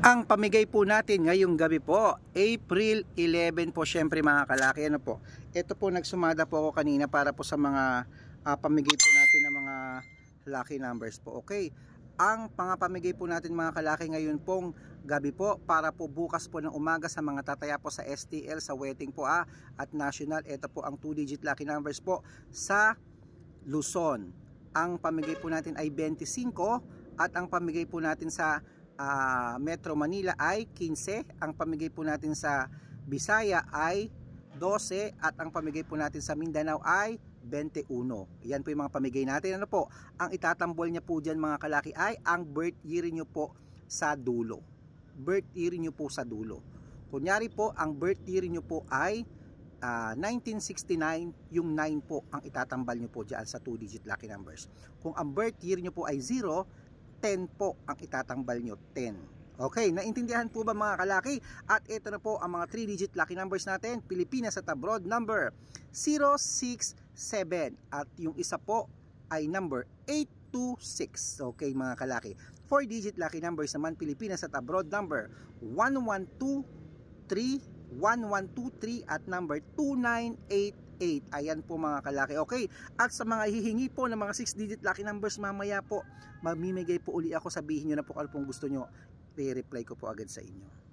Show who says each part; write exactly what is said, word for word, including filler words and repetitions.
Speaker 1: Ang pamigay po natin ngayong gabi po, April eleven po, syempre mga kalaki. Ano po? Ito po, nagsumada po ako kanina para po sa mga uh, pamigay po natin ng mga lucky numbers po. Okay? Ang mga pamigay po natin mga kalaki ngayon pong gabi po, para po bukas po ng umaga sa mga tataya po sa S T L, sa wedding po ah, at national. Ito po ang two digit lucky numbers po sa Luzon. Ang pamigay po natin ay twenty-five at ang pamigay po natin sa Uh, Metro Manila ay fifteen, ang pamigay po natin sa Bisaya ay twelve at ang pamigay po natin sa Mindanao ay twenty-one. Yan po yung mga pamigay natin. Ano po, ang itatambol niya po dyan mga kalaki ay ang birth year niyo po sa dulo. Birth year niyo po sa dulo. Kunyari po, ang birth year niyo po ay uh, nineteen sixty-nine, yung nine po ang itatambal niyo po dyan sa two digit lucky numbers. Kung ang birth year niyo po ay zero, ten po ang itatambal nyo, ten. Okay, naintindihan po ba mga kalaki? At ito na po ang mga three digit lucky numbers natin. Pilipinas at abroad, number zero six seven at yung isa po ay number eight two six. Okay mga kalaki. four digit lucky numbers naman, Pilipinas at abroad, number one one two three, one one two three at number two nine eight eight. Ayan po mga kalaki. Okay, at sa mga hihingi po ng mga six digit lucky numbers mamaya po, mamimigay po uli ako. Sabihin nyo na po kung pong gusto nyo, i-reply ko po agad sa inyo.